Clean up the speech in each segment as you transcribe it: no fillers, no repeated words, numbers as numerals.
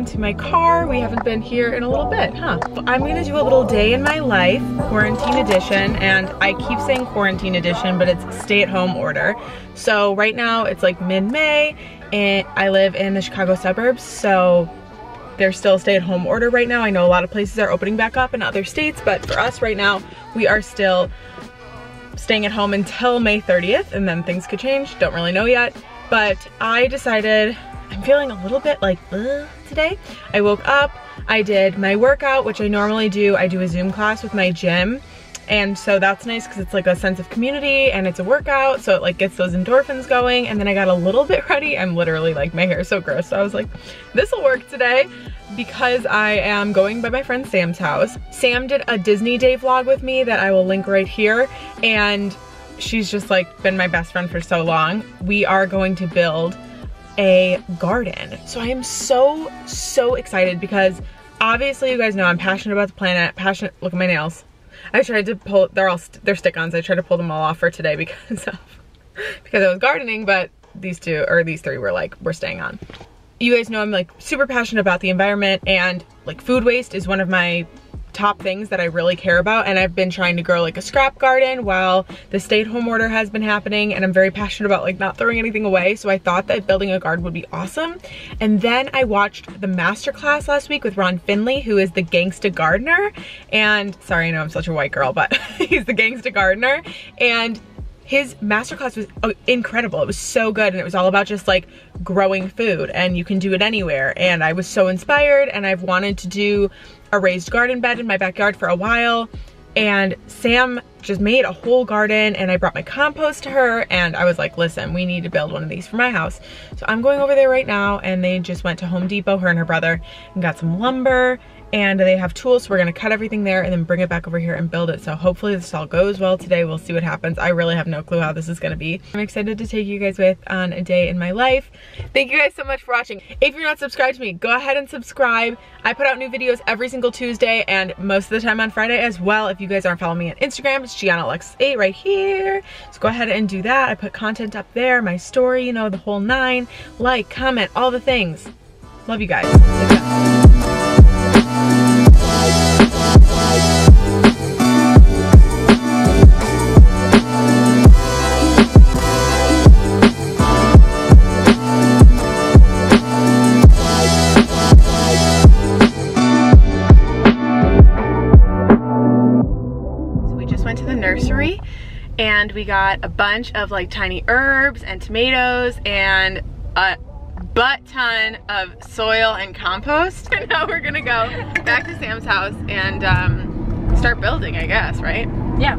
home to my car. We haven't been here in a little bit, huh? I'm gonna do a little day in my life, quarantine edition, and I keep saying quarantine edition, but it's stay-at-home order. So right now it's like mid-May, and I live in the Chicago suburbs, so there's still a stay-at-home order right now. I know a lot of places are opening back up in other states, but for us right now, we are still staying at home until May 30th, and then things could change. Don't really know yet, but I decided I'm feeling a little bit like today. I woke up, I did my workout, which I normally do. I do a Zoom class with my gym, and so that's nice because it's like a sense of community and it's a workout, so it like gets those endorphins going. And then I got a little bit ready. I'm literally like, my hair is so gross, so I was like, this will work today, because I am going by my friend Sam's house. Sam did a Disney Day vlog with me that I will link right here, and she's just like been my best friend for so long. We are going to build a garden. So I am so excited, because obviously you guys know I'm passionate about the planet, look at my nails. I tried to pull, they're stick-ons. I tried to pull them all off for today because I was gardening, but these three were like, we're staying on. You guys know I'm like super passionate about the environment, and like food waste is one of my top things that I really care about, and I've been trying to grow like a scrap garden while the stay-at-home order has been happening, and I'm very passionate about like not throwing anything away, so I thought that building a garden would be awesome. And then I watched the masterclass last week with Ron Finley, who is the Gangsta Gardener, and sorry, I know I'm such a white girl, but he's the Gangsta Gardener, and his masterclass was incredible. It was so good, and it was all about just like growing food, and you can do it anywhere. And I was so inspired, and I've wanted to do a raised garden bed in my backyard for a while. And Sam just made a whole garden, and I brought my compost to her, and I was like, listen, we need to build one of these for my house. So I'm going over there right now, and they just went to Home Depot, her and her brother, and got some lumber, and they have tools, so we're gonna cut everything there and then bring it back over here and build it. So hopefully this all goes well today. We'll see what happens. I really have no clue how this is gonna be. I'm excited to take you guys with on a day in my life. Thank you guys so much for watching. If you're not subscribed to me, go ahead and subscribe. I put out new videos every single Tuesday and most of the time on Friday as well. If you guys aren't following me on Instagram, it's GiannaAlexis8 right here. So go ahead and do that. I put content up there, my story, you know, the whole nine. Like, comment, all the things. Love you guys. Nursery, and we got a bunch of like tiny herbs and tomatoes and a butt ton of soil and compost. And now we're gonna go back to Sam's house and start building, I guess, right? Yeah.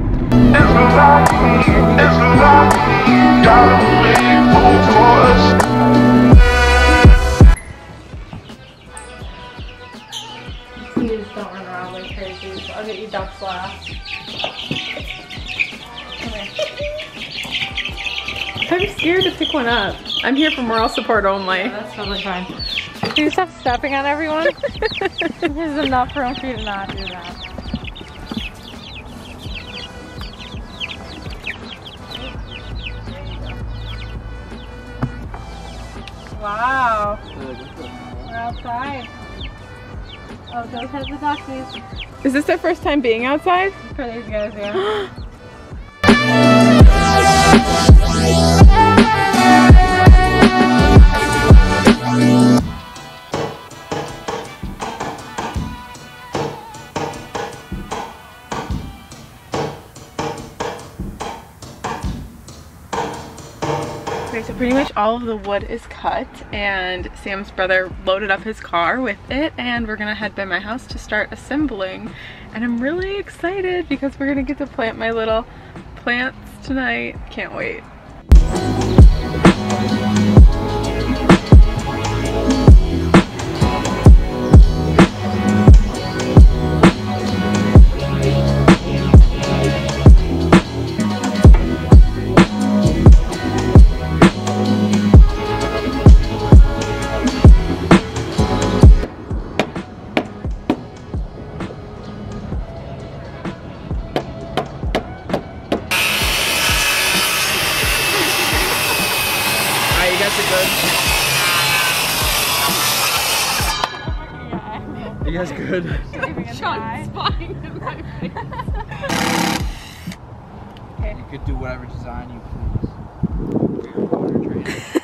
Please don't run around like crazy, so I'll get you ducks last. I'm scared to pick one up. I'm here for moral support only. Yeah, that's totally fine. Do you stop stepping on everyone? There's enough room for you to not do that. Wow. We're outside. Oh, those have the duckies. Is this their first time being outside? For these guys, yeah. Okay, so pretty much all of the wood is cut, and Sam's brother loaded up his car with it, and we're gonna head by my house to start assembling. And I'm really excited because we're gonna get to plant my little plants tonight. Can't wait. guys good? Sean's spying in my face. Okay. You could do whatever design you please. For your water drain.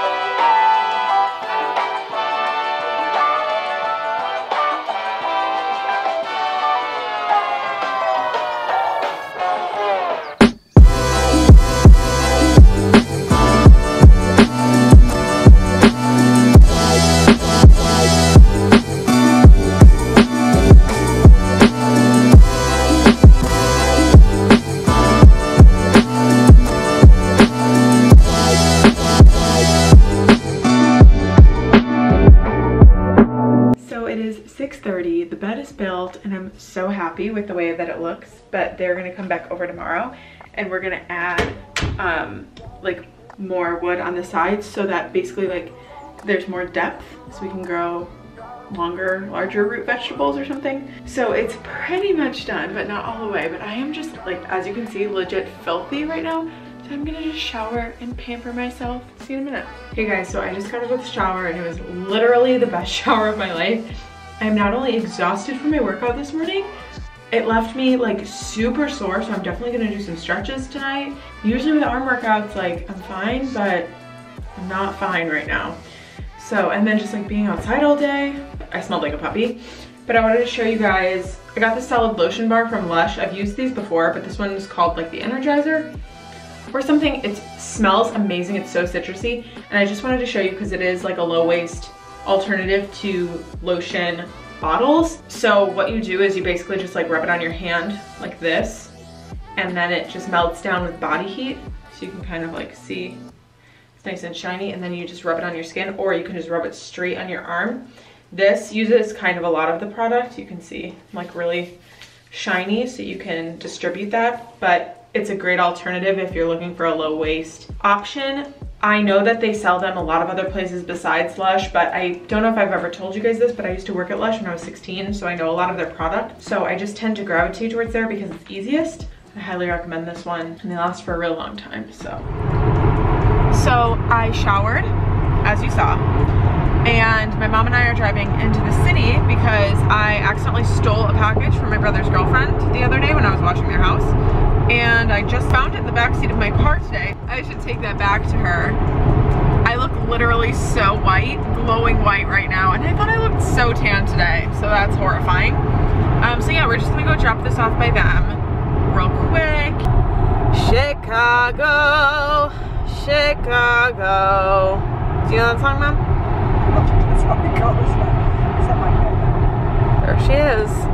It is 6:30, the bed is built, and I'm so happy with the way that it looks, but they're gonna come back over tomorrow and we're gonna add like more wood on the sides so that basically like there's more depth so we can grow larger root vegetables or something. So it's pretty much done, but not all the way. But I am just like, as you can see, legit filthy right now. So I'm gonna just shower and pamper myself. See you in a minute. Hey guys, so I just got out of the shower and it was literally the best shower of my life. I'm not only exhausted from my workout this morning, it left me like super sore, so I'm definitely gonna do some stretches tonight. Usually with arm workouts, like I'm fine, but I'm not fine right now. So, and then just like being outside all day, I smelled like a puppy. But I wanted to show you guys, I got the solid lotion bar from Lush. I've used these before, but this one is called like the Energizer or something. It smells amazing, it's so citrusy. And I just wanted to show you because it is like a low waste alternative to lotion bottles. So what you do is you basically just like rub it on your hand like this, and then it just melts down with body heat. So you can kind of like see it's nice and shiny, and then you just rub it on your skin, or you can just rub it straight on your arm. This uses kind of a lot of the product. You can see like really shiny, so you can distribute that, but it's a great alternative if you're looking for a low waste option. I know that they sell them a lot of other places besides Lush, but I don't know if I've ever told you guys this, but I used to work at Lush when I was 16, so I know a lot of their product. So I just tend to gravitate towards there because it's easiest. I highly recommend this one, and they last for a real long time, so. So I showered, as you saw, and my mom and I are driving into the city because I accidentally stole a package from my brother's girlfriend the other day when I was watching their house. And I just found it in the backseat of my car today. I should take that back to her. I look literally so white, glowing white right now, and I thought I looked so tan today, so that's horrifying. So yeah, we're just gonna go drop this off by them real quick. Chicago, Chicago. Do you know that song, Mom? That's how it goes. Something like that. There she is.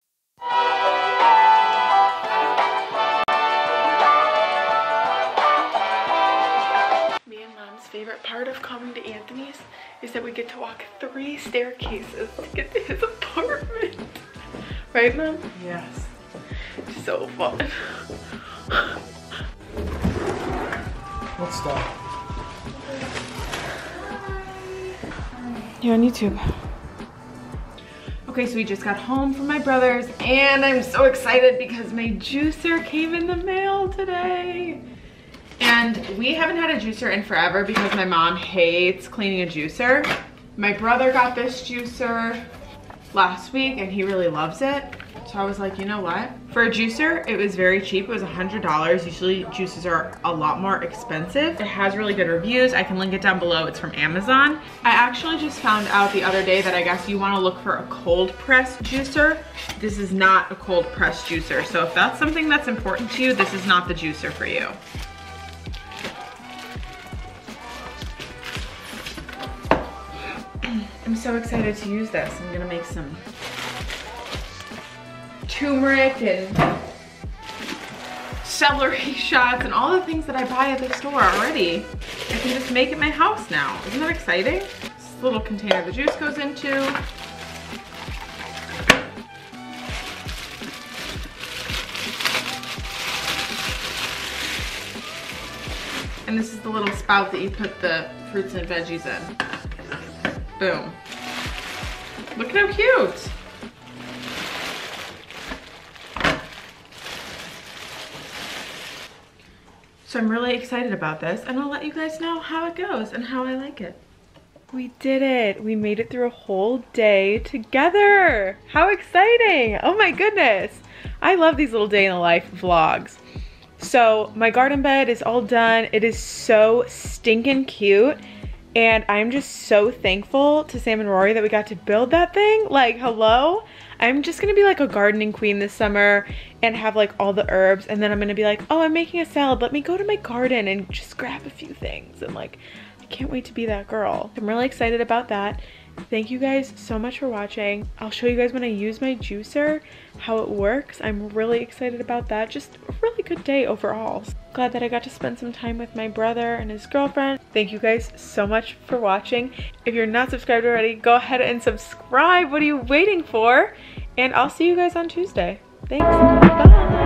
Favorite part of coming to Anthony's is that we get to walk 3 staircases to get to his apartment. Right, Mom? Yes. So fun. Let's stop. You're on YouTube. Okay, so we just got home from my brother's and I'm so excited because my juicer came in the mail today. And we haven't had a juicer in forever because my mom hates cleaning a juicer. My brother got this juicer last week and he really loves it. So I was like, you know what? For a juicer, it was very cheap. It was $100. Usually juices are a lot more expensive. It has really good reviews. I can link it down below. It's from Amazon. I actually just found out the other day that I guess you want to look for a cold press juicer. This is not a cold press juicer. So if that's something that's important to you, this is not the juicer for you. I'm so excited to use this. I'm gonna make some turmeric and celery shots and all the things that I buy at the store already. I can just make it my house now. Isn't that exciting? This little container the juice goes into. And this is the little spout that you put the fruits and veggies in. Boom. Look at how cute. So I'm really excited about this and I'll let you guys know how it goes and how I like it. We did it. We made it through a whole day together. How exciting. Oh my goodness. I love these little day in the life vlogs. So my garden bed is all done. It is so stinking cute. And I'm just so thankful to Sam and Rory that we got to build that thing. Like, hello? I'm just gonna be like a gardening queen this summer and have like all the herbs, and then I'm gonna be like, oh, I'm making a salad. Let me go to my garden and just grab a few things. And like, I can't wait to be that girl. I'm really excited about that. Thank you guys so much for watching. I'll show you guys when I use my juicer how it works. I'm really excited about that. Just a really good day overall. Glad that I got to spend some time with my brother and his girlfriend. Thank you guys so much for watching. If you're not subscribed already, go ahead and subscribe. What are you waiting for? And I'll see you guys on Tuesday. Thanks. Bye.